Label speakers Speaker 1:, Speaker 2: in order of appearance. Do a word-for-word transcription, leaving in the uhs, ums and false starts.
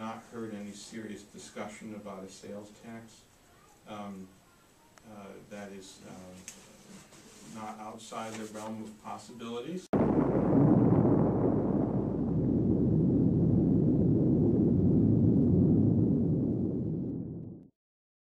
Speaker 1: not heard any serious discussion about a sales tax. Um, uh, that is uh, not outside the realm of possibilities.